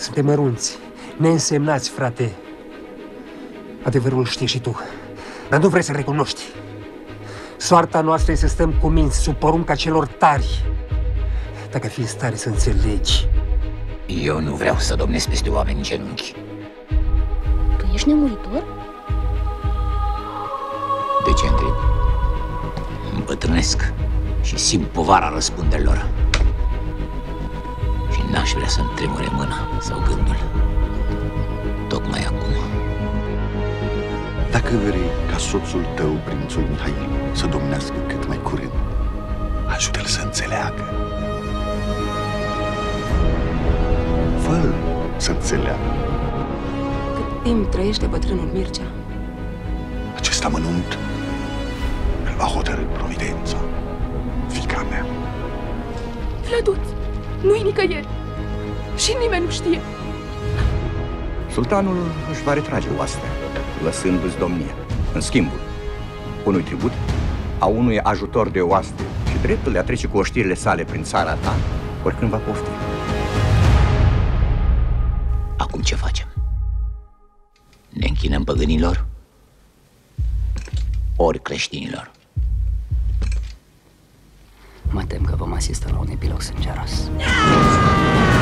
Suntem mărunți, neînsemnați, frate. Adevărul știi și tu, dar nu vrei să recunoști. Soarta noastră e să stăm cu minți sub porunca celor tari. Dacă ar fi în stare să înțelegi. Eu nu vreau să domnesc peste oameni în genunchi. Tu ești nemuritor? De ce întrebi? Îmbătrânesc și simt povara răspunderilor. Și n-aș vrea să-mi tremure mâna sau gândul. Tocmai acum. Dacă vrei ca soțul tău, prințul Mihail, să domnească cât mai curând, ajută-l să înțeleagă. Fă-l să înțeleagă. Cât timp trăiește bătrânul Mircea? Acest amănunt îl va hotărî providența, fiica mea. Vlăduț, nu-i nicăieri și nimeni nu știe. Sultanul își va retrage oastea, lăsându-ți domnia. În schimbul unui tribut, a unui ajutor de oaste și dreptul de a trece cu oștirile sale prin țara ta, oricând va pofti. Acum ce facem? Ne închinăm păgânilor? Ori creștinilor? Mă tem că vom asista la un epilog sângeros.